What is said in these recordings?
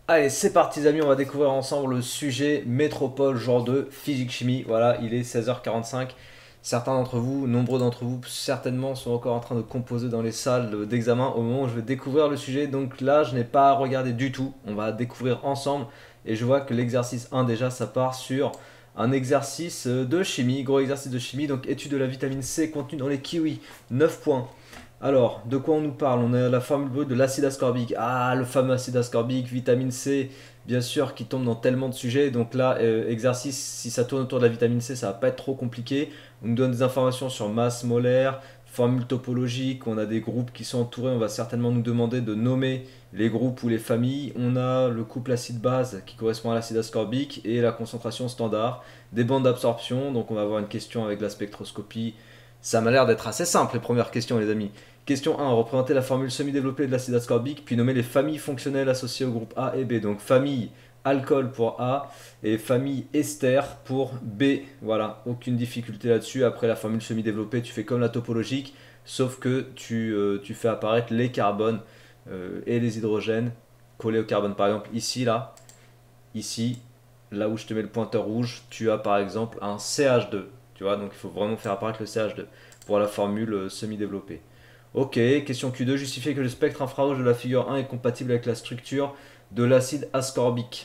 Allez, c'est parti les amis, on va découvrir ensemble le sujet métropole genre 2, physique-chimie. Voilà, il est 16h45. Certains d'entre vous, nombreux d'entre vous, certainement sont encore en train de composer dans les salles d'examen au moment où je vais découvrir le sujet. Donc là, je n'ai pas à regarder du tout. On va découvrir ensemble. Et je vois que l'exercice 1 déjà, ça part sur un exercice de chimie, gros exercice de chimie. Donc étude de la vitamine C contenue dans les kiwis, 9 points. Alors, de quoi on nous parle? On a la formule brute de l'acide ascorbique. Ah, le fameux acide ascorbique, vitamine C, bien sûr, qui tombe dans tellement de sujets. Donc là, exercice, si ça tourne autour de la vitamine C, ça va pas être trop compliqué. On nous donne des informations sur masse molaire, formule topologique, on a des groupes qui sont entourés. On va certainement nous demander de nommer les groupes ou les familles. On a le couple acide-base qui correspond à l'acide ascorbique et la concentration standard. Des bandes d'absorption, donc on va avoir une question avec la spectroscopie. Ça m'a l'air d'être assez simple les premières questions les amis. Question 1, représenter la formule semi-développée de l'acide ascorbique, puis nommer les familles fonctionnelles associées au groupe A et B. Donc famille alcool pour A et famille ester pour B. Voilà, aucune difficulté là-dessus. Après la formule semi-développée, tu fais comme la topologique, sauf que tu fais apparaître les carbones et les hydrogènes collés au carbone. Par exemple, ici, ici, là où je te mets le pointeur rouge, tu as par exemple un CH2. Tu vois, donc il faut vraiment faire apparaître le CH2 pour la formule semi-développée. Ok, question Q2, justifier que le spectre infrarouge de la figure 1 est compatible avec la structure de l'acide ascorbique.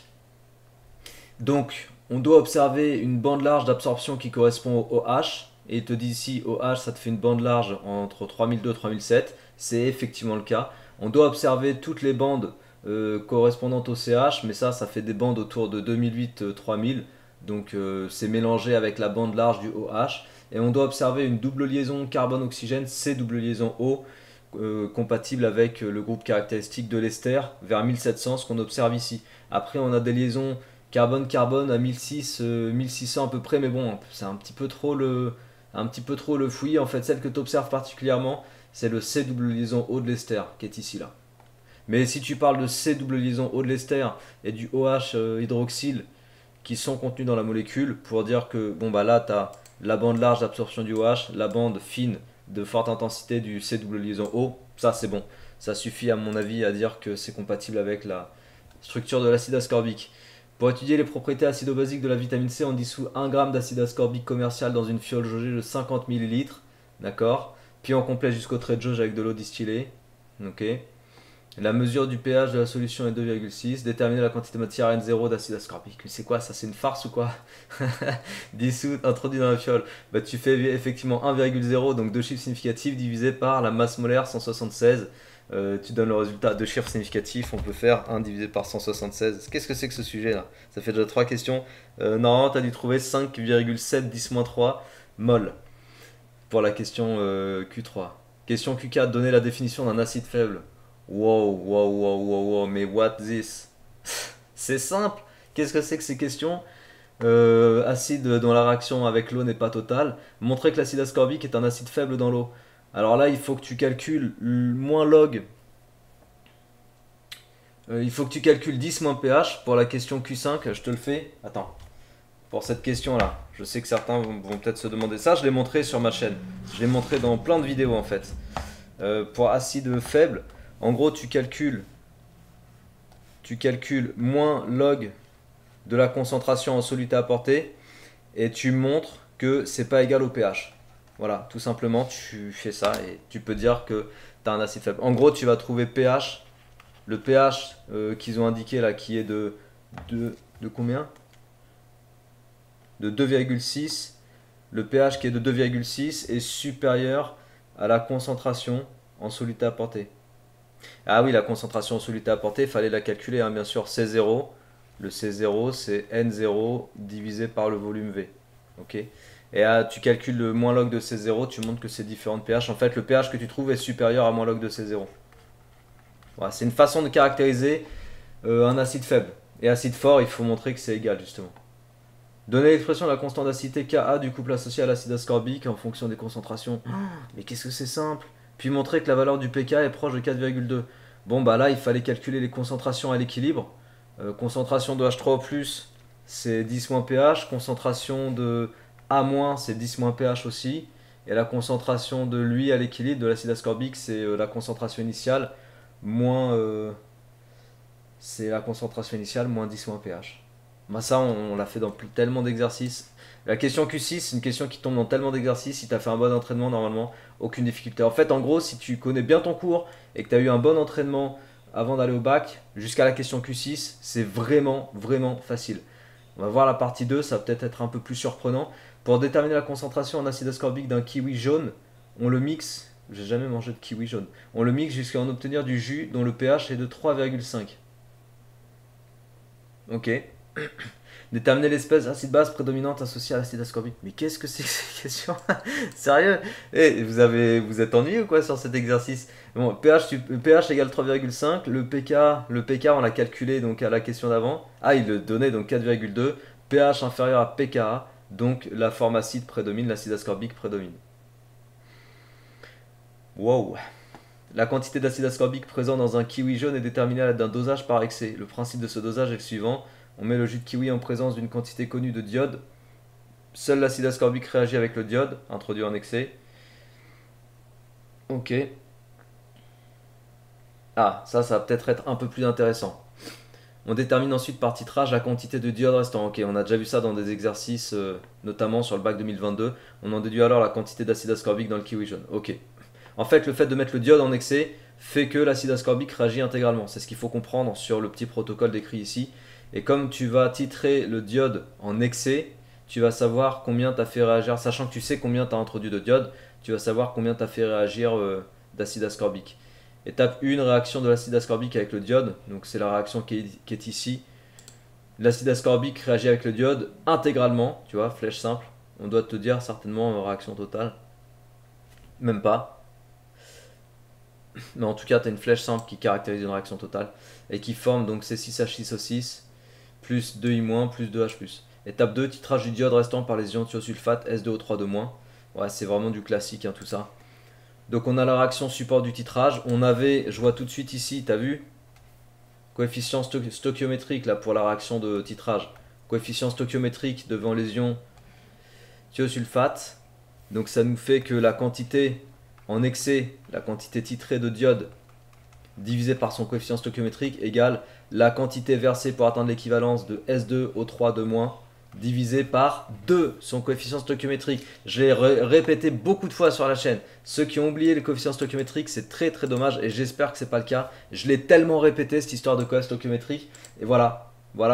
Donc, on doit observer une bande large d'absorption qui correspond au OH. Et il te dit ici, OH, ça te fait une bande large entre 3002 et 3007. C'est effectivement le cas. On doit observer toutes les bandes correspondantes au CH, mais ça fait des bandes autour de 2008-3000. Donc, c'est mélangé avec la bande large du OH. Et on doit observer une double liaison carbone-oxygène, C double liaison O, compatible avec le groupe caractéristique de l'ester vers 1700, ce qu'on observe ici. Après, on a des liaisons carbone-carbone à 1600 à peu près, mais bon, c'est un petit peu trop le fouillis. En fait, celle que tu observes particulièrement, c'est le C double liaison O de l'ester qui est ici là. Mais si tu parles de C double liaison O de l'ester et du OH hydroxyle qui sont contenus dans la molécule, pour dire que bon bah là tu as la bande large d'absorption du OH, la bande fine de forte intensité du C double liaison O, ça c'est bon. Ça suffit à mon avis à dire que c'est compatible avec la structure de l'acide ascorbique. Pour étudier les propriétés acido-basiques de la vitamine C, on dissout 1 g d'acide ascorbique commercial dans une fiole jaugée de 50 ml. D'accord. Puis on complète jusqu'au trait de jauge avec de l'eau distillée. Ok. La mesure du pH de la solution est 2,6. Déterminer la quantité de matière N0 d'acide ascorbique. Mais c'est quoi ça? C'est une farce ou quoi? Dissout, introduit dans la fiole. Bah, tu fais effectivement 1,0, donc deux chiffres significatifs divisé par la masse molaire 176. Tu donnes le résultat. Deux chiffres significatifs, on peut faire 1 divisé par 176. Qu'est-ce que c'est que ce sujet là? Ça fait déjà 3 questions. Normalement, tu as dû trouver 5,7 10-3 mol pour la question Q3. Question Q4, donner la définition d'un acide faible. Wow, wow, wow, wow, wow, mais what this? C'est simple. Qu'est-ce que c'est que ces questions? Acide dont la réaction avec l'eau n'est pas totale. Montrer que l'acide ascorbique est un acide faible dans l'eau. Alors là, il faut que tu calcules moins log. Il faut que tu calcules 10 moins pH pour la question Q5. Je te le fais. Attends. Pour cette question-là, je sais que certains vont peut-être se demander ça. Je l'ai montré sur ma chaîne. Je l'ai montré dans plein de vidéos en fait. Pour acide faible, en gros, tu calcules moins log de la concentration en soluté apportée et tu montres que c'est pas égal au pH. Voilà, tout simplement, tu fais ça et tu peux dire que tu as un acide faible. En gros, tu vas trouver pH, le pH qu'ils ont indiqué là, qui est de combien? De 2,6. Le pH qui est de 2,6 est supérieur à la concentration en soluté apportée. Ah oui, la concentration en soluté apportée, il fallait la calculer, hein, bien sûr, C0. Le C0, c'est N0 divisé par le volume V. Ok. Et tu calcules le moins log de C0, tu montres que c'est différent de pH. En fait, le pH que tu trouves est supérieur à moins log de C0. Voilà, c'est une façon de caractériser un acide faible. Et acide fort, il faut montrer que c'est égal, justement. Donner l'expression de la constante d'acidité Ka du couple associé à l'acide ascorbique en fonction des concentrations. Mais qu'est-ce que c'est simple? Puis montrer que la valeur du pK est proche de 4,2. Bon, bah là, il fallait calculer les concentrations à l'équilibre. Concentration de H3O+, c'est 10 pH. Concentration de A-, c'est 10 pH aussi. Et la concentration de lui à l'équilibre de l'acide ascorbique, c'est la concentration initiale moins c'est la concentration initiale moins 10 moins pH. Bah ça, on l'a fait dans tellement d'exercices. La question Q6, c'est une question qui tombe dans tellement d'exercices. Si tu as fait un bon entraînement, normalement, aucune difficulté. En fait, en gros, si tu connais bien ton cours et que tu as eu un bon entraînement avant d'aller au bac, jusqu'à la question Q6, c'est vraiment, vraiment facile. On va voir la partie 2, ça va peut-être être un peu plus surprenant. Pour déterminer la concentration en acide ascorbique d'un kiwi jaune, on le mixe. J'ai jamais mangé de kiwi jaune. On le mixe jusqu'à en obtenir du jus dont le pH est de 3,5. Ok. Déterminer l'espèce acide base prédominante associée à l'acide ascorbique. Mais qu'est-ce que c'est que ces questions? Sérieux? Vous êtes ennuyé ou quoi sur cet exercice? Bon, pH égale 3,5. Le pK, on l'a calculé donc à la question d'avant. Ah, il le donnait donc 4,2. pH inférieur à pKa. Donc la forme acide prédomine, l'acide ascorbique prédomine. Wow. La quantité d'acide ascorbique présent dans un kiwi jaune est déterminée à l'aide d'un dosage par excès. Le principe de ce dosage est le suivant. On met le jus de kiwi en présence d'une quantité connue de diode. Seul l'acide ascorbique réagit avec le diode, introduit en excès. Ok. Ah, ça va peut-être être un peu plus intéressant. On détermine ensuite par titrage la quantité de diode restant. Ok, on a déjà vu ça dans des exercices, notamment sur le bac 2022. On en déduit alors la quantité d'acide ascorbique dans le kiwi jaune. Ok. En fait, le fait de mettre le diode en excès fait que l'acide ascorbique réagit intégralement. C'est ce qu'il faut comprendre sur le petit protocole décrit ici. Et comme tu vas titrer le diode en excès, tu vas savoir combien tu as fait réagir, sachant que tu sais combien tu as introduit de diode, tu vas savoir combien tu as fait réagir d'acide ascorbique. Étape 1, réaction de l'acide ascorbique avec le diode. Donc c'est la réaction qui est ici. L'acide ascorbique réagit avec le diode intégralement, tu vois, flèche simple. On doit te dire certainement réaction totale. Même pas. Mais en tout cas, tu as une flèche simple qui caractérise une réaction totale et qui forme donc C6H6O6 plus 2I- plus 2H+. Étape 2, titrage du diode restant par les ions thiosulfate S2O3 Ouais, c'est vraiment du classique, hein, tout ça. Donc on a la réaction support du titrage. On avait, je vois tout de suite ici, tu as vu, coefficient stoichiométrique là pour la réaction de titrage. Coefficient stoichiométrique devant les ions thiosulfate. Donc ça nous fait que la quantité en excès, la quantité titrée de diode divisé par son coefficient stoichiométrique égale la quantité versée pour atteindre l'équivalence de S2O3 divisé par 2 son coefficient stoichiométrique. Je l'ai répété beaucoup de fois sur la chaîne. Ceux qui ont oublié les coefficients stoichiométriques, c'est très très dommage et j'espère que c'est pas le cas. Je l'ai tellement répété cette histoire de coefficient stoichiométrique et voilà.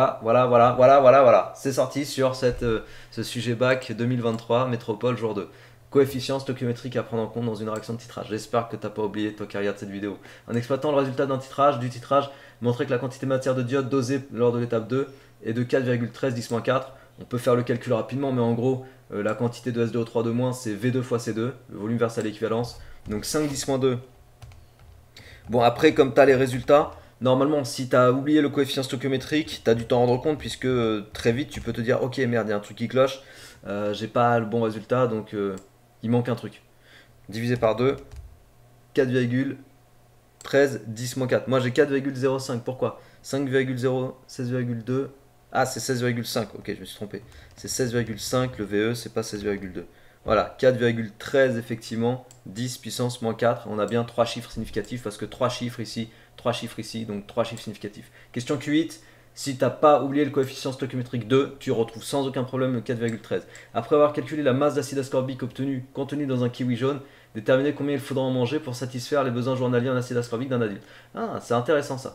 Voilà. C'est sorti sur ce sujet bac 2023, Métropole jour 2. Coefficient stoichiométrique à prendre en compte dans une réaction de titrage. J'espère que tu n'as pas oublié, toi qui regardes cette vidéo. En exploitant le résultat du titrage, montrer que la quantité de matière de diode dosée lors de l'étape 2 est de 4,13 10-4. On peut faire le calcul rapidement, mais en gros, la quantité de S2O3 c'est V2 fois C2, le volume versé à l'équivalence. Donc 5 10-2. Bon, après, comme tu as les résultats, normalement, si tu as oublié le coefficient stoichiométrique, tu as dû t'en rendre compte, puisque très vite, tu peux te dire, ok, merde, il y a un truc qui cloche, j'ai pas le bon résultat, donc il manque un truc. Divisé par 2, 4,13 10-4. Moi j'ai 4,05. Pourquoi? 5,0, 16,2. Ah, c'est 16,5. Ok, je me suis trompé. C'est 16,5 le VE, c'est pas 16,2. Voilà, 4,13 effectivement. 10 puissance moins 4. On a bien 3 chiffres significatifs parce que 3 chiffres ici, 3 chiffres ici, donc 3 chiffres significatifs. Question Q8. Si tu n'as pas oublié le coefficient stoichiométrique 2, tu retrouves sans aucun problème le 4,13. Après avoir calculé la masse d'acide ascorbique contenue dans un kiwi jaune, déterminer combien il faudra en manger pour satisfaire les besoins journaliers en acide ascorbique d'un adulte. Ah, c'est intéressant ça.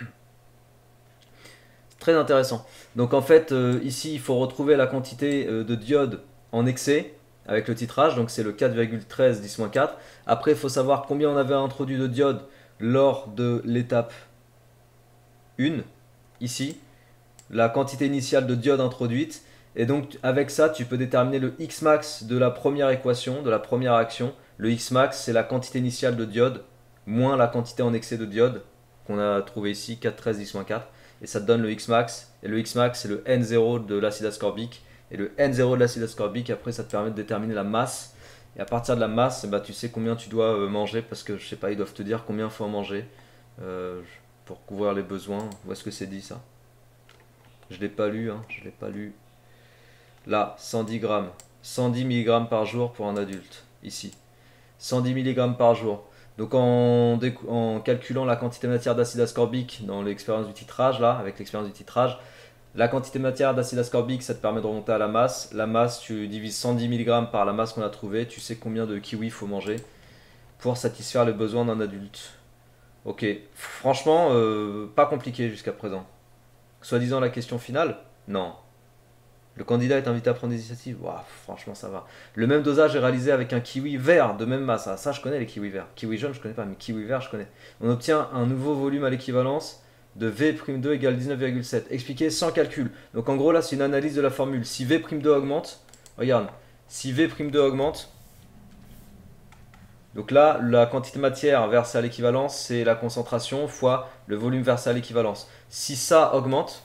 Très intéressant. Donc en fait, ici, il faut retrouver la quantité de diode en excès avec le titrage, donc c'est le 4,13 10-4. Après, il faut savoir combien on avait introduit de diode lors de l'étape 1, ici, la quantité initiale de diode introduite. Et donc avec ça, tu peux déterminer le Xmax de la première équation, de la première action. Le Xmax, c'est la quantité initiale de diode moins la quantité en excès de diode qu'on a trouvé ici, 4,13 10-4. Et ça te donne le Xmax. Et le Xmax, c'est le N0 de l'acide ascorbique. Et le N0 de l'acide ascorbique, après, ça te permet de déterminer la masse. Et à partir de la masse, bah, tu sais combien tu dois manger. Parce que, je sais pas, ils doivent te dire combien il faut en manger pour couvrir les besoins. Où est-ce que c'est dit ça? Je l'ai pas lu, hein, je l'ai pas lu. Là, 110 grammes. 110 mg par jour pour un adulte. Ici. 110 mg par jour. Donc en calculant la quantité matière d'acide ascorbique dans l'expérience du titrage, là, avec l'expérience du titrage, la quantité matière d'acide ascorbique, ça te permet de remonter à la masse. La masse, tu divises 110 mg par la masse qu'on a trouvée. Tu sais combien de kiwis il faut manger pour satisfaire les besoins d'un adulte. Ok, franchement, pas compliqué jusqu'à présent. Soi-disant la question finale? Non. Le candidat est invité à prendre des initiatives. Ouah, franchement, ça va. Le même dosage est réalisé avec un kiwi vert de même masse. Ah, ça, je connais les kiwis verts. Kiwi jaune, je connais pas, mais kiwi vert, je connais. On obtient un nouveau volume à l'équivalence de V'2 égale 19,7. Expliqué sans calcul. Donc en gros, là, c'est une analyse de la formule. Si V'2 augmente, regarde, si V'2 augmente, donc là, la quantité de matière versée à l'équivalence, c'est la concentration fois le volume versé à l'équivalence. Si ça augmente,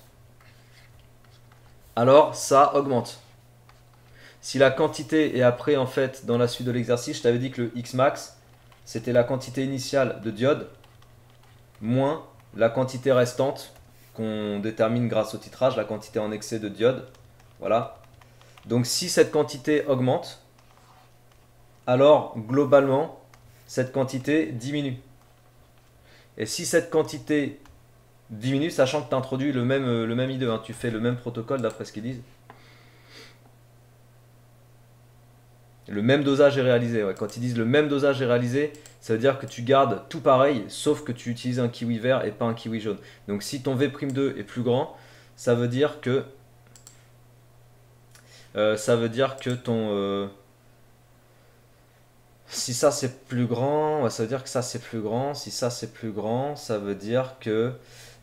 alors ça augmente. Si la quantité est après, en fait, dans la suite de l'exercice, je t'avais dit que le X max, c'était la quantité initiale de diode, moins la quantité restante qu'on détermine grâce au titrage, la quantité en excès de diode. Voilà. Donc si cette quantité augmente, alors globalement, cette quantité diminue. Et si cette quantité diminue, sachant que tu introduis le même I2, hein, tu fais le même protocole d'après ce qu'ils disent, le même dosage est réalisé. Ouais. Quand ils disent le même dosage est réalisé, ça veut dire que tu gardes tout pareil, sauf que tu utilises un kiwi vert et pas un kiwi jaune. Donc si ton V'2 est plus grand, ça veut dire que si ça c'est plus grand, ouais, ça veut dire que ça c'est plus grand. Si ça c'est plus grand, ça veut dire que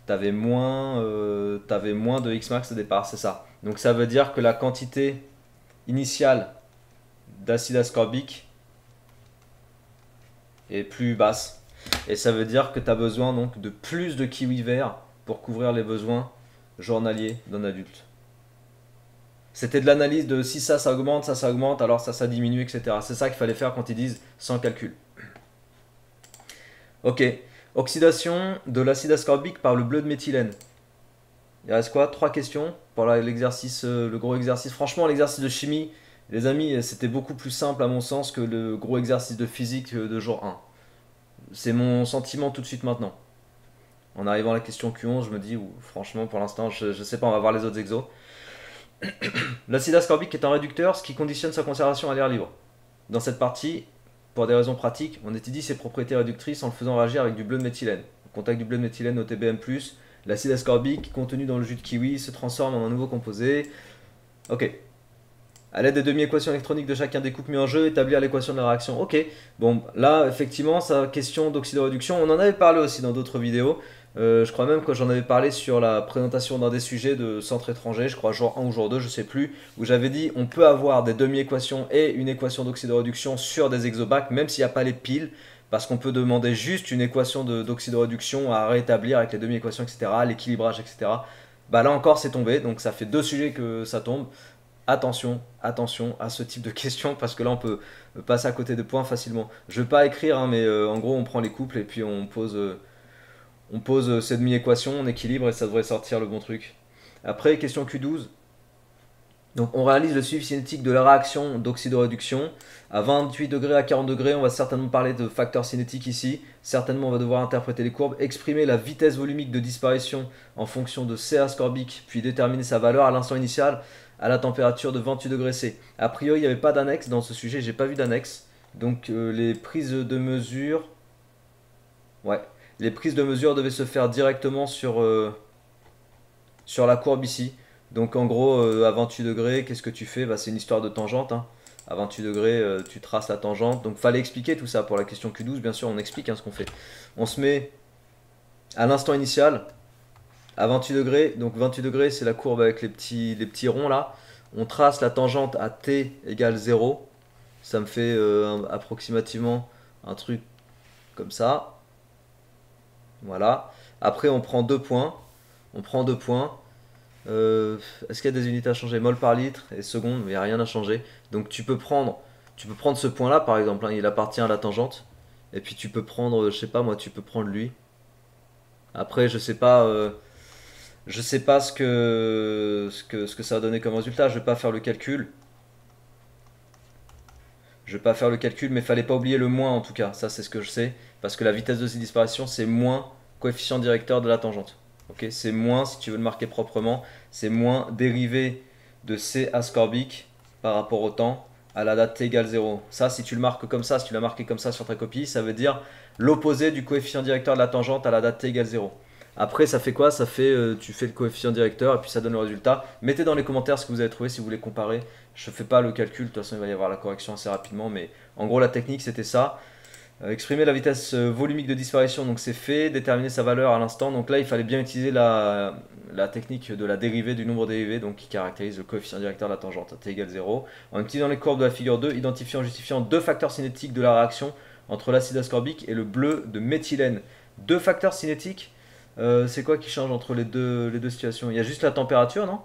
t'avais moins de X max au départ, c'est ça. Donc ça veut dire que la quantité initiale d'acide ascorbique est plus basse. Et ça veut dire que tu as besoin donc de plus de kiwi verts pour couvrir les besoins journaliers d'un adulte. C'était de l'analyse de si ça augmente, ça augmente, alors ça diminue, etc. C'est ça qu'il fallait faire quand ils disent sans calcul. Ok. Oxydation de l'acide ascorbique par le bleu de méthylène. Il reste quoi? 3 questions pour l'exercice, le gros exercice. Franchement, l'exercice de chimie, les amis, c'était beaucoup plus simple à mon sens que le gros exercice de physique de jour 1. C'est mon sentiment tout de suite maintenant. En arrivant à la question Q11, je me dis, franchement, pour l'instant, je sais pas, on va voir les autres exos. L'acide ascorbique est un réducteur, ce qui conditionne sa conservation à l'air libre. Dans cette partie, pour des raisons pratiques, on étudie ses propriétés réductrices en le faisant réagir avec du bleu de méthylène. Au contact du bleu de méthylène au TBM+, l'acide ascorbique contenu dans le jus de kiwi se transforme en un nouveau composé. Ok. À l'aide des demi-équations électroniques de chacun des couples mis en jeu, établir l'équation de la réaction. Ok. Bon, là, effectivement, sa question d'oxydoréduction, on en avait parlé aussi dans d'autres vidéos. Je crois même que j'en avais parlé sur la présentation d'un des sujets de centre étranger, je crois jour 1 ou jour 2, je sais plus, où j'avais dit on peut avoir des demi-équations et une équation d'oxydoréduction sur des exobacs, même s'il n'y a pas les piles, parce qu'on peut demander juste une équation d'oxydoréduction à rétablir avec les demi-équations, etc., l'équilibrage, etc. Bah là encore c'est tombé, donc ça fait 2 sujets que ça tombe. Attention, attention à ce type de questions, parce que là on peut passer à côté de points facilement. Je ne vais pas écrire, hein, mais en gros on prend les couples et puis on pose cette demi-équation, on équilibre et ça devrait sortir le bon truc. Après, question Q12. Donc on réalise le suivi cinétique de la réaction d'oxydoréduction. À 28 degrés, à 40 degrés, on va certainement parler de facteurs cinétiques ici. Certainement, on va devoir interpréter les courbes, exprimer la vitesse volumique de disparition en fonction de C ascorbique, puis déterminer sa valeur à l'instant initial à la température de 28 degrés C. A priori, il n'y avait pas d'annexe dans ce sujet, j'ai pas vu d'annexe. Donc les prises de mesure... Ouais, les prises de mesure devaient se faire directement sur la courbe ici. Donc en gros, à 28 degrés, qu'est-ce que tu fais? Bah, c'est une histoire de tangente, hein. À 28 degrés, tu traces la tangente. Donc fallait expliquer tout ça pour la question Q12. Bien sûr, on explique, hein, ce qu'on fait. On se met à l'instant initial, à 28 degrés. Donc 28 degrés, c'est la courbe avec les petits ronds là. On trace la tangente à t égale 0. Ça me fait approximativement un truc comme ça. Voilà. Après, on prend 2 points. On prend 2 points. Est-ce qu'il y a des unités à changer? Mol par litre et seconde, mais il n'y a rien à changer. Donc tu peux prendre ce point-là, par exemple, hein, il appartient à la tangente. Et puis tu peux prendre, je sais pas moi, tu peux prendre lui. Après, je sais pas ce que ça va donner comme résultat. Je vais pas faire le calcul. Je vais pas faire le calcul, mais fallait pas oublier le moins en tout cas. Ça, c'est ce que je sais. Parce que la vitesse de disparition, c'est moins coefficient directeur de la tangente. Ok, c'est moins, si tu veux le marquer proprement, c'est moins dérivé de c ascorbique par rapport au temps à la date t égale 0. Ça, si tu le marques comme ça, si tu l'as marqué comme ça sur ta copie, ça veut dire l'opposé du coefficient directeur de la tangente à la date t égale 0. Après, ça fait quoi? Ça fait, tu fais le coefficient directeur et puis ça donne le résultat. Mettez dans les commentaires ce que vous avez trouvé si vous voulez comparer. Je ne fais pas le calcul, de toute façon il va y avoir la correction assez rapidement, mais en gros la technique c'était ça. Exprimer la vitesse volumique de disparition, donc c'est fait. Déterminer sa valeur à l'instant, donc là il fallait bien utiliser la technique de la dérivée du nombre dérivé, donc qui caractérise le coefficient directeur de la tangente, t égale 0. En utilisant les courbes de la figure 2, identifiant en justifiant deux facteurs cinétiques de la réaction entre l'acide ascorbique et le bleu de méthylène. Deux facteurs cinétiques, c'est quoi qui change entre les deux situations? Il y a juste la température, non?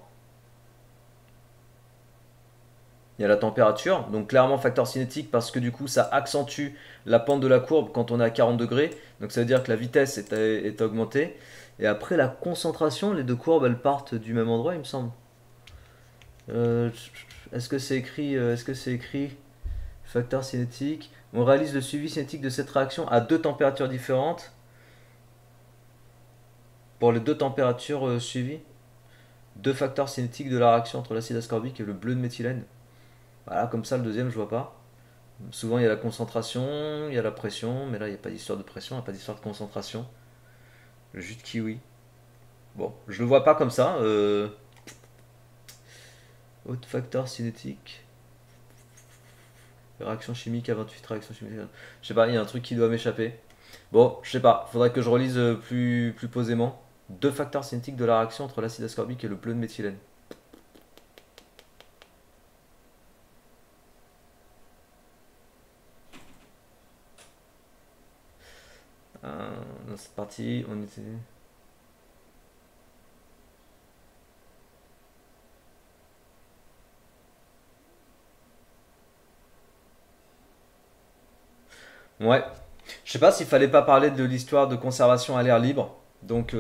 Il y a la température, donc clairement facteur cinétique parce que du coup ça accentue la pente de la courbe quand on est à 40 degrés, donc ça veut dire que la vitesse est augmentée. Et après la concentration, les deux courbes elles partent du même endroit il me semble. Euh, est-ce que c'est écrit, facteur cinétique? On réalise le suivi cinétique de cette réaction à deux températures différentes pour les deux températures suivies. Deux facteurs cinétiques de la réaction entre l'acide ascorbique et le bleu de méthylène. Voilà, comme ça le deuxième je vois pas. Souvent il y a la concentration, il y a la pression, mais là il n'y a pas d'histoire de pression, il n'y a pas d'histoire de concentration. Le jus de kiwi. Bon, je le vois pas comme ça. Autre facteur cinétique. Réaction chimique à 28, réaction chimique. Je sais pas, il y a un truc qui doit m'échapper. Bon, je sais pas, faudrait que je relise plus posément. Deux facteurs cinétiques de la réaction entre l'acide ascorbique et le bleu de méthylène. Dans cette partie, on était. Ouais. Je sais pas s'il fallait pas parler de l'histoire de conservation à l'air libre. Donc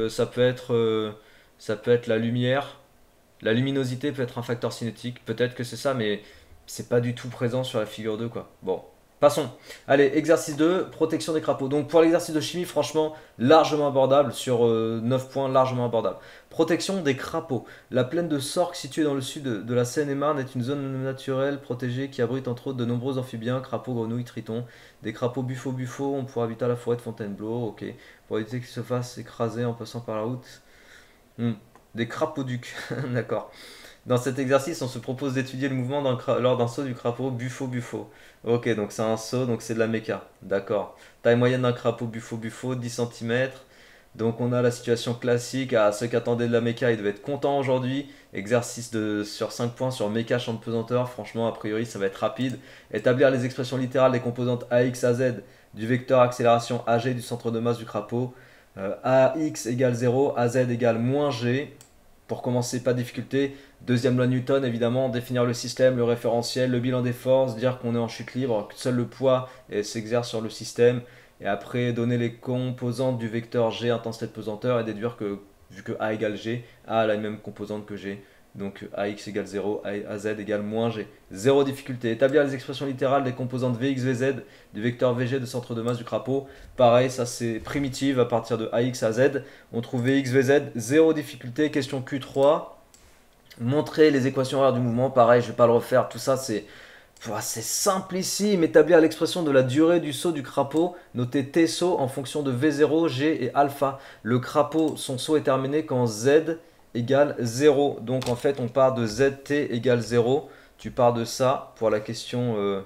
ça peut être la lumière. La luminosité peut être un facteur cinétique. Peut-être que c'est ça, mais c'est pas du tout présent sur la figure 2 quoi. Bon. Passons. Allez, exercice 2, protection des crapauds. Donc pour l'exercice de chimie, franchement, largement abordable, sur 9 points, largement abordable. Protection des crapauds. La plaine de Sorgue, située dans le sud de la Seine-et-Marne, est une zone naturelle protégée qui abrite entre autres de nombreux amphibiens, crapauds, grenouilles, tritons. Des crapauds buffo, on pourra habiter à la forêt de Fontainebleau, ok. Pour éviter qu'ils se fassent écraser en passant par la route. Hmm. Des crapauducs, d'accord. Dans cet exercice, on se propose d'étudier le mouvement lors d'un saut du crapaud buffo. Ok, donc c'est un saut, donc c'est de la méca. D'accord. Taille moyenne d'un crapaud buffo, 10 cm. Donc on a la situation classique. À ceux qui attendaient de la méca, ils devaient être contents aujourd'hui. Exercice sur 5 points sur méca champ de pesanteur. Franchement, a priori, ça va être rapide. Établir les expressions littérales des composantes AX, AZ du vecteur accélération AG du centre de masse du crapaud. AX égale 0, AZ égale moins G. Pour commencer, pas de difficulté. Deuxième loi Newton, évidemment, définir le système, le référentiel, le bilan des forces, dire qu'on est en chute libre, que seul le poids s'exerce sur le système, et après donner les composantes du vecteur G, intensité de pesanteur, et déduire que, vu que A égale G, A a la même composante que G. Donc AX égale 0, AZ égale moins G. Zéro difficulté. Établir les expressions littérales des composantes Vx, Vz du vecteur Vg de centre de masse du crapaud. Pareil, ça c'est primitive à partir de AX à Z. On trouve Vx, Vz, zéro difficulté. Question Q3. Montrer les équations horaires du mouvement. Pareil, je ne vais pas le refaire. Tout ça c'est simplissime. Établir l'expression de la durée du saut du crapaud. Noter T saut en fonction de V0, G et alpha. Le crapaud, son saut est terminé quand Z égale 0. Donc en fait on part de ZT égale 0. Tu pars de ça pour la question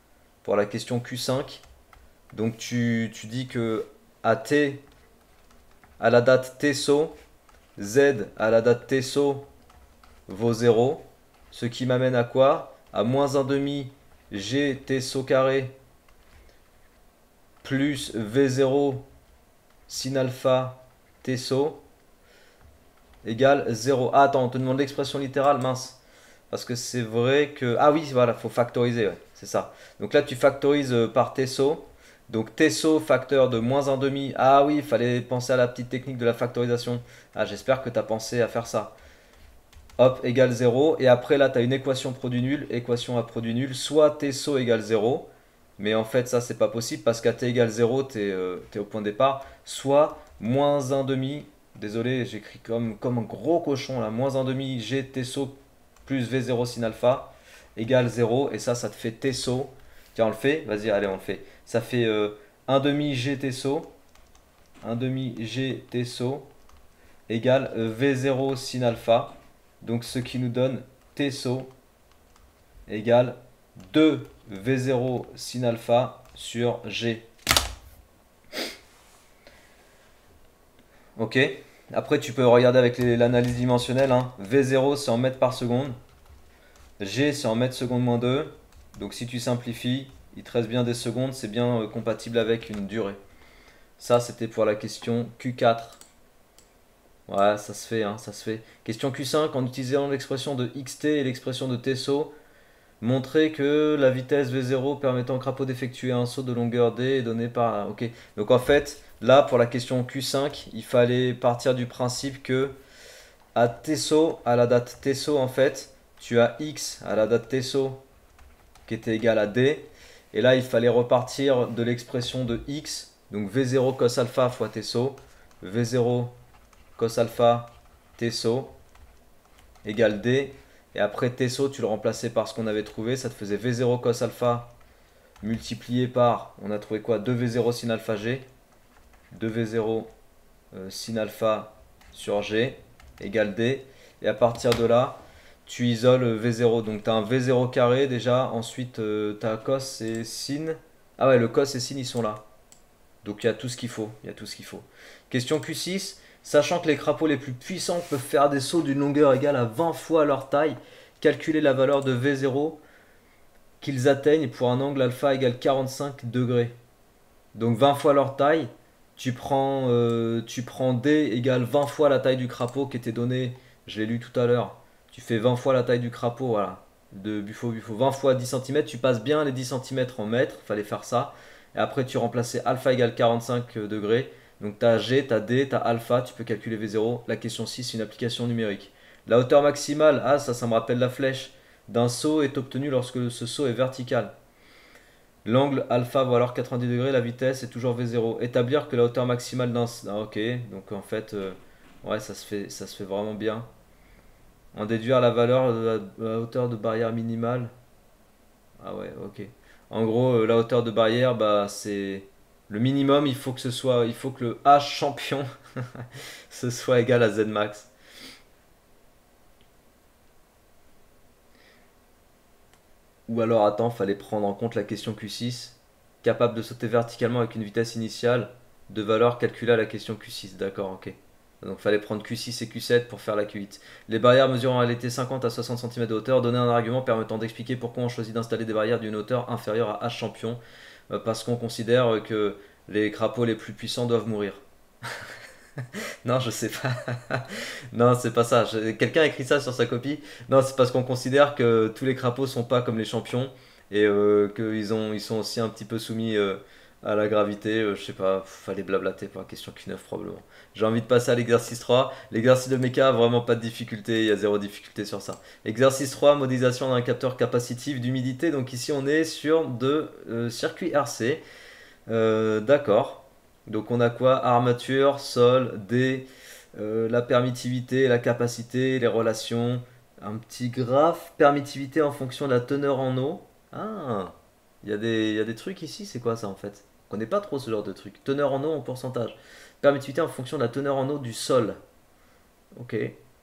Q5. Donc tu dis que à T, à la date T saut, Z à la date T saut vaut 0. Ce qui m'amène à quoi? À moins 1 demi G T saut carré plus V0 sin alpha T saut égale 0. Ah, attends, on te demande l'expression littérale, mince. Parce que c'est vrai que... Ah oui, voilà, faut factoriser, ouais, c'est ça. Donc là, tu factorises par Tso. Donc Tso facteur de moins 1 demi. Ah oui, il fallait penser à la petite technique de la factorisation. Ah, j'espère que tu as pensé à faire ça. hop, égale 0. Et après, là, tu as une équation produit nul, équation à produit nul. Soit Tso égale 0, mais en fait, ça, c'est pas possible parce qu'à t égale 0, tu es au point de départ. Soit moins 1 demi, désolé, j'écris comme un gros cochon là, moins 1 demi G Tso plus V0 sin alpha égale 0. Et ça te fait Tso. Tiens, on le fait. Vas-y, allez, on le fait. Ça fait 1 demi G Tso. 1 demi G Tso égale V0 sin alpha. Donc ce qui nous donne Tso égale 2 V0 sin alpha sur G. Ok. Après tu peux regarder avec l'analyse dimensionnelle. Hein. V0 c'est en mètres par seconde. G c'est en mètres seconde moins 2. Donc si tu simplifies, il te reste bien des secondes. C'est bien compatible avec une durée. Ça c'était pour la question Q4. Ouais, ça se fait, hein, ça se fait. Question Q5, en utilisant l'expression de xt et l'expression de Tso, montrer que la vitesse V0 permettant au crapaud d'effectuer un saut de longueur d est donnée par... Ok, donc en fait, là pour la question Q5, il fallait partir du principe que à Tso, à la date Tso en fait, tu as x à la date Tso qui était égal à d. Et là, il fallait repartir de l'expression de x, donc V0 cos alpha fois Tso, V0 cos alpha Tso égale d. Et après Tso, tu le remplaçais par ce qu'on avait trouvé. Ça te faisait V0 cos alpha multiplié par, on a trouvé quoi, 2V0 sin alpha G. 2V0 sin alpha sur G égale d. Et à partir de là, tu isoles V0. Donc tu as un V0 carré déjà. Ensuite, tu as cos et sin. Ah ouais, le cos et sin, ils sont là. Donc il y a tout ce qu'il faut. Il y a tout ce qu'il faut. Question Q6. Sachant que les crapauds les plus puissants peuvent faire des sauts d'une longueur égale à 20 fois leur taille, calculez la valeur de V0 qu'ils atteignent pour un angle alpha égale 45 degrés. Donc 20 fois leur taille, tu prends D égale 20 fois la taille du crapaud qui était donné, je l'ai lu tout à l'heure. Tu fais 20 fois la taille du crapaud, voilà, de Buffo. 20 fois 10 cm, tu passes bien les 10 cm en mètres, fallait faire ça. Et après tu remplaçais alpha égale 45 degrés. Donc tu as G, tu as D, tu as alpha, tu peux calculer V0. La question 6, c'est une application numérique. La hauteur maximale, ah ça me rappelle la flèche, d'un saut est obtenue lorsque ce saut est vertical. L'angle alpha vaut alors 90 degrés, la vitesse est toujours V0. Établir que la hauteur maximale d'un... Ah, ok, donc en fait, ouais, ça se fait vraiment bien. En déduire la valeur de la hauteur de barrière minimale. Ah ouais, ok. En gros, la hauteur de barrière, bah c'est... Le minimum, il faut que le H champion ce soit égal à Z max. Ou alors, attends, fallait prendre en compte la question Q6. Capable de sauter verticalement avec une vitesse initiale de valeur calculée à la question Q6. D'accord, ok. Donc, fallait prendre Q6 et Q7 pour faire la Q8. Les barrières mesurant en réalité 50 à 60 cm de hauteur. Donner un argument permettant d'expliquer pourquoi on choisit d'installer des barrières d'une hauteur inférieure à H champion. Parce qu'on considère que les crapauds les plus puissants doivent mourir. Non, je sais pas. Non, c'est pas ça. Quelqu'un a écrit ça sur sa copie. Non, c'est parce qu'on considère que tous les crapauds sont pas comme les champions et ils sont aussi un petit peu soumis à la gravité. Je sais pas, fallait blablater pour la question Q9 probablement. J'ai envie de passer à l'exercice 3. L'exercice de méca, vraiment pas de difficulté. Il y a zéro difficulté sur ça. Exercice 3, modélisation d'un capteur capacitif d'humidité. Donc ici, on est sur de circuit RC. D'accord. Donc on a quoi? Armature, sol, D, la permittivité, la capacité, les relations. Un petit graphe, permittivité en fonction de la teneur en eau. Ah, il y a des trucs ici, c'est quoi ça en fait? On connaît pas trop ce genre de truc. Teneur en eau en pourcentage. Permittivité en fonction de la teneur en eau du sol. Ok.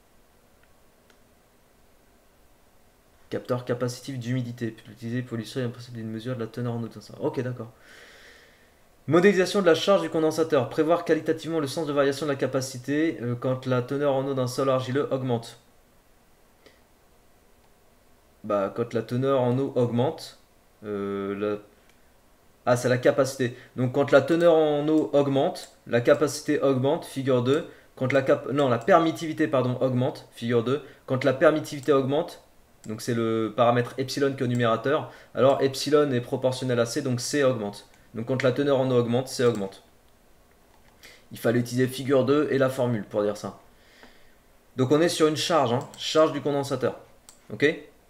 Capteur capacitif d'humidité. Peut utiliser pour illustrer l'impossible d'une mesure de la teneur en eau. Ok, d'accord. Modélisation de la charge du condensateur. Prévoir qualitativement le sens de variation de la capacité quand la teneur en eau d'un sol argileux augmente. Bah, quand la teneur en eau augmente, ah, c'est la capacité. Donc, quand la teneur en eau augmente, la capacité augmente, figure 2. Quand non, la permittivité, pardon, augmente, figure 2. Quand la permittivité augmente, donc c'est le paramètre epsilon qui est au numérateur, alors epsilon est proportionnel à C, donc C augmente. Donc quand la teneur en eau augmente, C augmente. Il fallait utiliser figure 2 et la formule pour dire ça. Donc on est sur une charge, hein, charge du condensateur. Ok?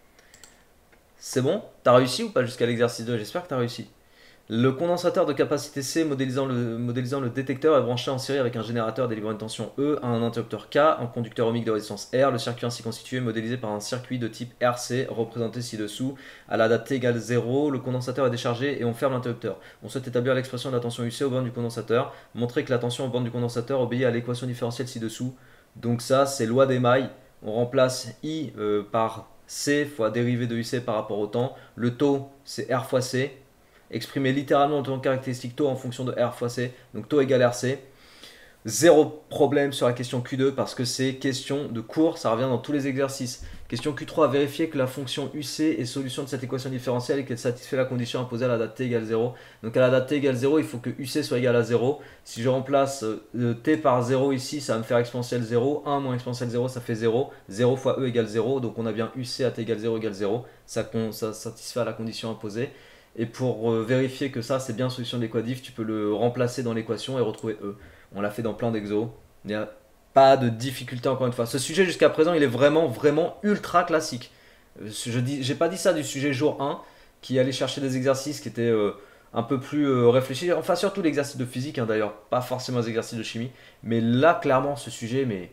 C'est bon? T'as réussi ou pas jusqu'à l'exercice 2? J'espère que t'as réussi. Le condensateur de capacité C modélisant le détecteur est branché en série avec un générateur délivrant une tension E, un interrupteur K, un conducteur ohmique de résistance R. Le circuit ainsi constitué est modélisé par un circuit de type RC représenté ci-dessous. À la date T égale 0, le condensateur est déchargé et on ferme l'interrupteur. On souhaite établir l'expression de la tension UC aux bornes du condensateur. Montrer que la tension aux bornes du condensateur obéit à l'équation différentielle ci-dessous. Donc ça, c'est loi d'Émaille. On remplace I par C fois dérivée de UC par rapport au temps. Le taux, c'est R fois C. Exprimer littéralement le temps caractéristique taux en fonction de R fois C, donc taux égale RC. Zéro problème sur la question Q2 parce que c'est question de cours, ça revient dans tous les exercices. Question Q3, vérifier que la fonction UC est solution de cette équation différentielle et qu'elle satisfait la condition imposée à la date t égale 0. Donc à la date t égale 0, il faut que UC soit égal à 0. Si je remplace t par 0 ici, ça va me faire exponentielle 0. 1 moins exponentielle 0, ça fait 0. 0 fois E égale 0, donc on a bien UC à t égale 0 égale 0. Ça satisfait à la condition imposée. Et pour vérifier que ça c'est bien solution de l'équadif, tu peux le remplacer dans l'équation et retrouver E. On l'a fait dans plein d'exos. Il n'y a pas de difficulté encore une fois. Ce sujet jusqu'à présent il est vraiment ultra classique. J'ai pas dit ça du sujet jour 1 qui allait chercher des exercices qui étaient un peu plus réfléchis. Enfin surtout l'exercice de physique hein, d'ailleurs, pas forcément les exercices de chimie. Mais là clairement ce sujet, mais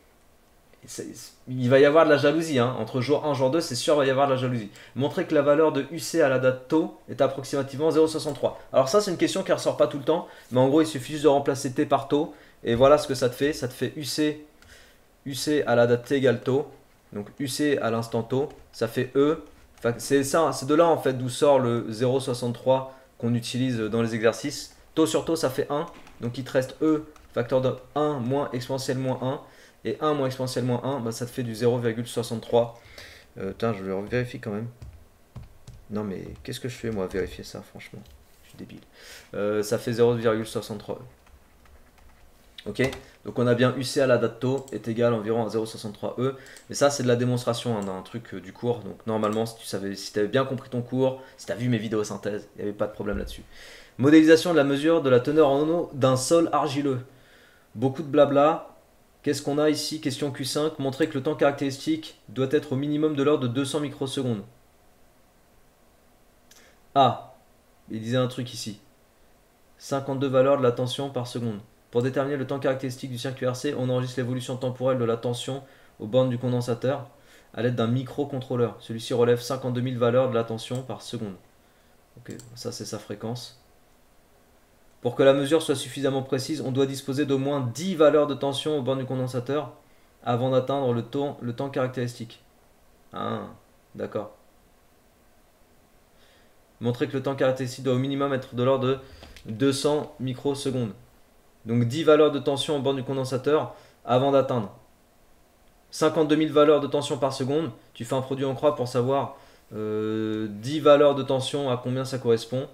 il va y avoir de la jalousie, hein. Entre jour 1 et jour 2, c'est sûr, il va y avoir de la jalousie. Montrer que la valeur de UC à la date taux est approximativement 0,63. Alors ça, c'est une question qui ne ressort pas tout le temps, mais en gros, il suffit juste de remplacer T par taux, et voilà ce que ça te fait. Ça te fait UC à la date T égale taux, donc UC à l'instant taux, ça fait E. Enfin, c'est ça, c'est de là en fait d'où sort le 0,63 qu'on utilise dans les exercices. Taux sur taux, ça fait 1, donc il te reste E, facteur de 1 moins exponentielle moins 1. Et 1 moins exponentielle moins 1, bah, ça te fait du 0,63. Putain, je vais vérifier quand même. Non mais qu'est-ce que je fais moi à vérifier ça, franchement. Je suis débile. Ça fait 0,63. Ok, donc on a bien UC à la date taux est égal environ à 0,63 E. Et ça c'est de la démonstration hein, d'un truc du cours. Donc normalement si tu avais bien compris ton cours, si tu as vu mes vidéos synthèse, il n'y avait pas de problème là-dessus. Modélisation de la mesure de la teneur en eau d'un sol argileux. Beaucoup de blabla. Qu'est-ce qu'on a ici? Question Q5. Montrer que le temps caractéristique doit être au minimum de l'ordre de 200 microsecondes. Ah, il disait un truc ici. 52 valeurs de la tension par seconde. Pour déterminer le temps caractéristique du circuit RC, on enregistre l'évolution temporelle de la tension aux bornes du condensateur à l'aide d'un microcontrôleur. Celui-ci relève 52 000 valeurs de la tension par seconde. Ok, ça c'est sa fréquence. Pour que la mesure soit suffisamment précise, on doit disposer d'au moins 10 valeurs de tension aux bornes du condensateur avant d'atteindre le temps caractéristique. Ah, d'accord. Montrer que le temps caractéristique doit au minimum être de l'ordre de 200 microsecondes. Donc 10 valeurs de tension aux bornes du condensateur avant d'atteindre 52 000 valeurs de tension par seconde. Tu fais un produit en croix pour savoir 10 valeurs de tension à combien ça correspond.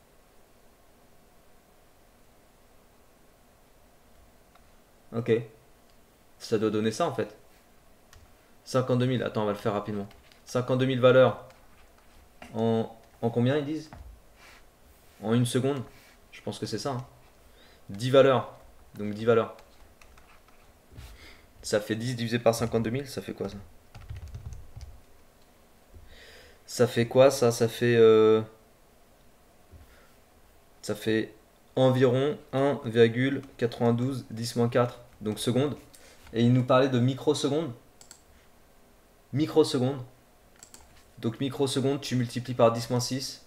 Ok. Ça doit donner ça en fait. 52 000. Attends, on va le faire rapidement. 52 000 valeurs en combien ils disent? En une seconde. Je pense que c'est ça. Hein. 10 valeurs. Donc 10 valeurs. Ça fait 10 divisé par 52 000. Ça fait quoi ça? Ça fait quoi ça? Ça fait environ 1,92 10-4 donc secondes. Et il nous parlait de microsecondes. Microsecondes. Donc microsecondes, tu multiplies par 10-6.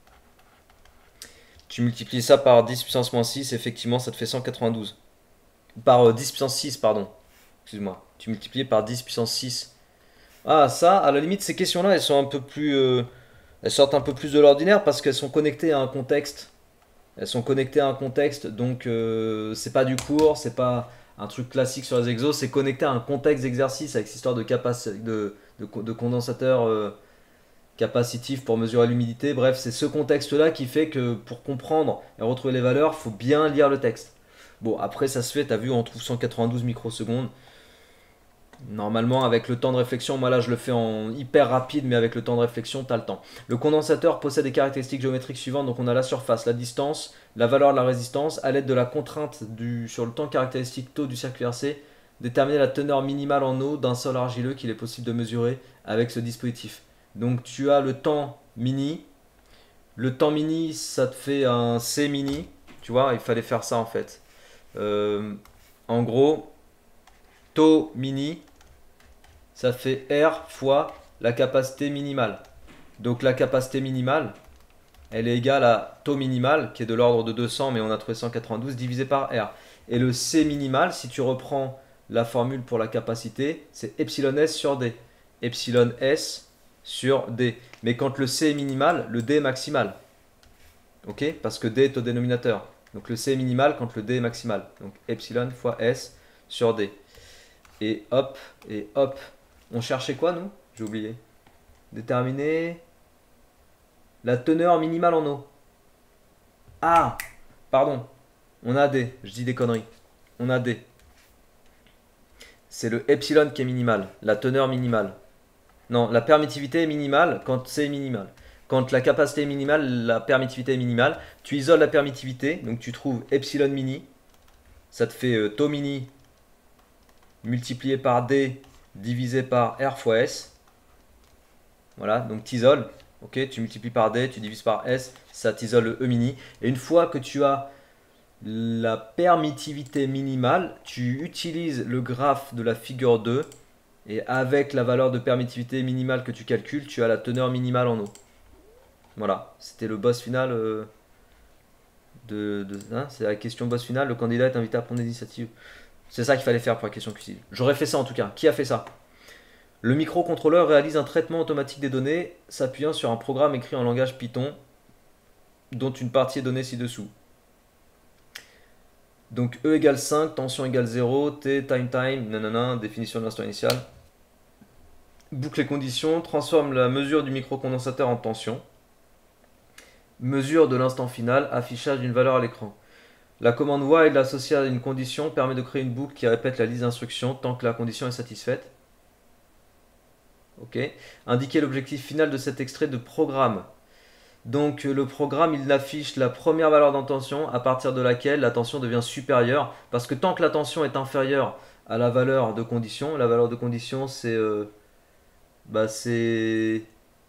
Tu multiplies ça par 10 puissance moins 6, effectivement ça te fait 192. Par 10 puissance 6, pardon. Excuse-moi. Tu multiplies par 10 puissance 6. Ah ça, à la limite, ces questions-là, elles sont un peu plus... elles sortent un peu plus de l'ordinaire parce qu'elles sont connectées à un contexte. Elles sont connectées à un contexte, donc c'est pas du cours, c'est pas un truc classique sur les exos, c'est connecté à un contexte d'exercice avec cette histoire de condensateur capacitif pour mesurer l'humidité. Bref, c'est ce contexte-là qui fait que pour comprendre et retrouver les valeurs, il faut bien lire le texte. Bon, après ça se fait, t'as vu, on trouve 192 microsecondes. Normalement, avec le temps de réflexion, moi là je le fais en hyper rapide, mais avec le temps de réflexion, tu as le temps. Le condensateur possède des caractéristiques géométriques suivantes, donc on a la surface, la distance, la valeur de la résistance, à l'aide de la contrainte sur le temps caractéristique taux du circuit RC, Déterminer la teneur minimale en eau d'un sol argileux qu'il est possible de mesurer avec ce dispositif. Donc tu as le temps mini. Le temps mini, ça te fait un C mini. Tu vois, il fallait faire ça en fait. En gros, taux mini, ça fait R fois la capacité minimale. Donc la capacité minimale, elle est égale à taux minimal, qui est de l'ordre de 200, mais on a trouvé 192, divisé par R. Et le C minimal, si tu reprends la formule pour la capacité, c'est epsilon S sur D. Epsilon S sur D. Mais quand le C est minimal, le D est maximal. Ok? Parce que D est au dénominateur. Donc le C est minimal quand le D est maximal. Donc epsilon fois S sur D. Et hop, et hop. On cherchait quoi, nous? J'ai oublié. Déterminer la teneur minimale en eau. Ah, pardon. On a D. Je dis des conneries. On a D. C'est le epsilon qui est minimal. La teneur minimale. Non, la permittivité est minimale quand c'est minimal. Quand la capacité est minimale, la permittivité est minimale. Tu isoles la permittivité. Donc tu trouves epsilon mini. Ça te fait taux mini multiplié par D divisé par R fois S. Voilà, donc tu isoles. Ok, tu multiplies par D, tu divises par S, ça t'isole le E mini. Et une fois que tu as la permittivité minimale, tu utilises le graphe de la figure 2 et avec la valeur de permittivité minimale que tu calcules, tu as la teneur minimale en eau. Voilà, c'était le boss final hein, c'est la question boss finale. Le candidat est invité à prendre des initiatives. C'est ça qu'il fallait faire pour la question QCID. J'aurais fait ça en tout cas. Qui a fait ça? Le microcontrôleur réalise un traitement automatique des données s'appuyant sur un programme écrit en langage Python dont une partie est donnée ci-dessous. Donc E égale 5, tension égale 0, T, time, nanana, définition de l'instant initial. Boucle les conditions, transforme la mesure du microcondensateur en tension. Mesure de l'instant final, affichage d'une valeur à l'écran. La commande while associée à une condition permet de créer une boucle qui répète la liste d'instructions tant que la condition est satisfaite. Ok. Indiquer l'objectif final de cet extrait de programme. Donc le programme il affiche la première valeur d'intention à partir de laquelle la tension devient supérieure. Parce que tant que la tension est inférieure à la valeur de condition, la valeur de condition c'est... c'est...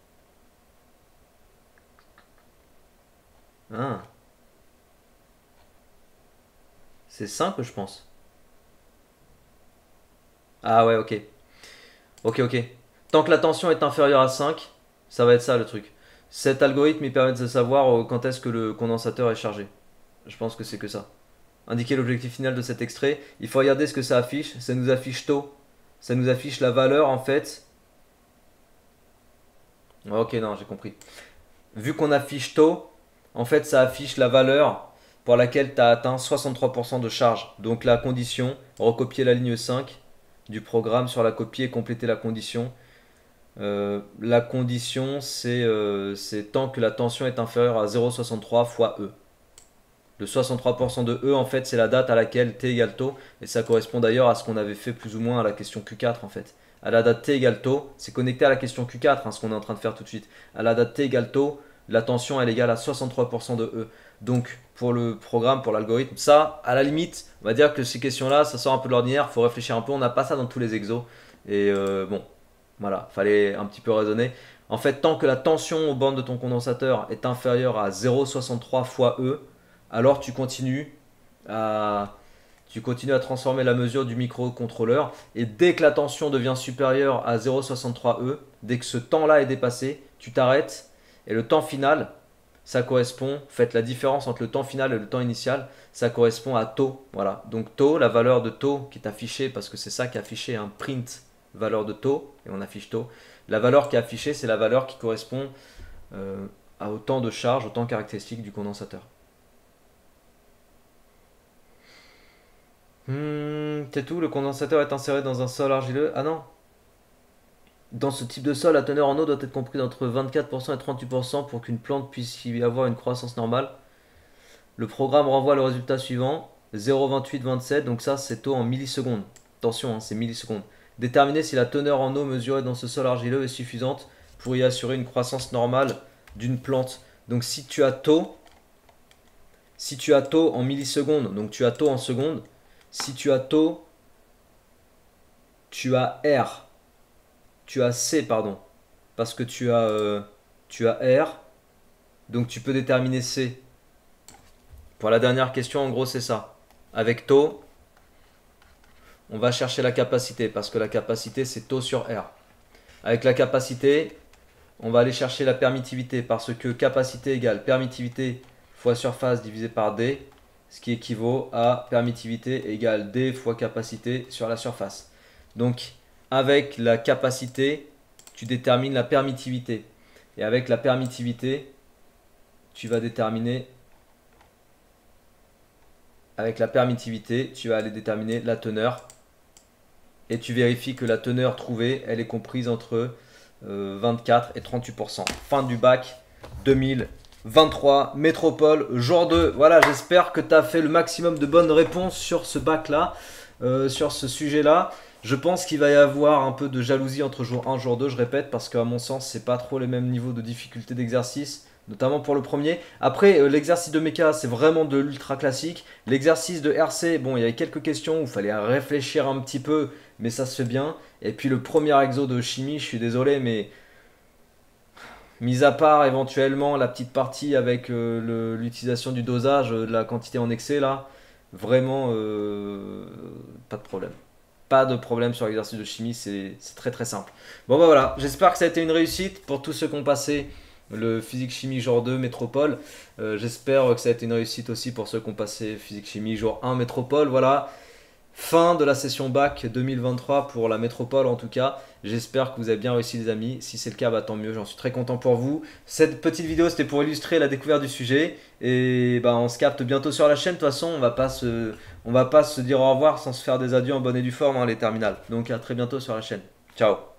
Ah, c'est simple je pense. Ah ouais, ok. Ok, ok. Tant que la tension est inférieure à 5, ça va être ça le truc. Cet algorithme il permet de savoir quand est-ce que le condensateur est chargé. Je pense que c'est que ça. Indiquer l'objectif final de cet extrait. Il faut regarder ce que ça affiche. Ça nous affiche taux. Ça nous affiche la valeur en fait. Ok, non, j'ai compris. Vu qu'on affiche taux, en fait ça affiche la valeur pour laquelle tu as atteint 63% de charge. Donc la condition, recopier la ligne 5 du programme sur la copie et compléter la condition. La condition, c'est tant que la tension est inférieure à 0,63 fois E. Le 63% de E, en fait, c'est la date à laquelle T égale taux. Et ça correspond d'ailleurs à ce qu'on avait fait plus ou moins à la question Q4, en fait. À la date T égale taux, c'est connecté à la question Q4, hein, ce qu'on est en train de faire tout de suite. À la date T égale taux, la tension, elle est égale à 63% de E. Donc, pour le programme, pour l'algorithme, ça, à la limite, on va dire que ces questions-là, ça sort un peu de l'ordinaire, il faut réfléchir un peu. On n'a pas ça dans tous les exos. Et bon, voilà, fallait un petit peu raisonner. En fait, tant que la tension aux bornes de ton condensateur est inférieure à 0,63 fois E, alors à, tu continues à transformer la mesure du microcontrôleur. Et dès que la tension devient supérieure à 0,63 E, dès que ce temps-là est dépassé, tu t'arrêtes. Et le temps final, ça correspond, faites la différence entre le temps final et le temps initial, ça correspond à taux. Voilà. Donc taux, la valeur de taux qui est affichée, parce que c'est ça qui est affiché, un print valeur de taux, et on affiche taux. La valeur qui est affichée, c'est la valeur qui correspond au temps de charge, au temps caractéristique du condensateur. C'est tout, le condensateur est inséré dans un sol argileux. Ah non. Dans ce type de sol, la teneur en eau doit être comprise entre 24% et 38% pour qu'une plante puisse y avoir une croissance normale. Le programme renvoie le résultat suivant, 0,2827, donc ça c'est taux en millisecondes. Attention, hein, c'est millisecondes. Déterminer si la teneur en eau mesurée dans ce sol argileux est suffisante pour y assurer une croissance normale d'une plante. Donc si tu as taux en millisecondes, donc tu as taux en secondes, si tu as taux tu as R, tu as C, pardon, parce que tu as R, donc tu peux déterminer C. Pour la dernière question, en gros, c'est ça. Avec taux, on va chercher la capacité, parce que la capacité, c'est taux sur R. Avec la capacité, on va aller chercher la permittivité, parce que capacité égale permittivité fois surface divisé par D, ce qui équivaut à permittivité égale D fois capacité sur la surface. Donc, avec la capacité, tu détermines la permittivité. Et avec la permittivité, tu vas déterminer... Avec la permittivité, tu vas aller déterminer la teneur. Et tu vérifies que la teneur trouvée, elle est comprise entre 24 et 38%. Fin du bac 2023, métropole, jour 2. Voilà, j'espère que tu as fait le maximum de bonnes réponses sur ce bac-là, sur ce sujet-là. Je pense qu'il va y avoir un peu de jalousie entre jour 1 et jour 2, je répète, parce qu'à mon sens, c'est pas trop les mêmes niveaux de difficulté d'exercice, notamment pour le premier. Après, l'exercice de méca, c'est vraiment de l'ultra classique. L'exercice de RC, bon, il y avait quelques questions où il fallait réfléchir un petit peu, mais ça se fait bien. Et puis le premier exo de chimie, je suis désolé, mais mis à part éventuellement la petite partie avec l'utilisation du dosage, de la quantité en excès, là, vraiment, pas de problème. Pas de problème sur l'exercice de chimie, c'est très très simple. Bon bah voilà, j'espère que ça a été une réussite pour tous ceux qui ont passé le physique chimie jour 2 métropole. J'espère que ça a été une réussite aussi pour ceux qui ont passé physique chimie jour 1 métropole. Voilà, fin de la session bac 2023 pour la métropole en tout cas. J'espère que vous avez bien réussi les amis. Si c'est le cas, bah, tant mieux, j'en suis très content pour vous. Cette petite vidéo c'était pour illustrer la découverte du sujet. Et bah, on se capte bientôt sur la chaîne. De toute façon, on va pas se dire au revoir sans se faire des adieux en bonne et due forme, hein, les terminales. Donc à très bientôt sur la chaîne. Ciao.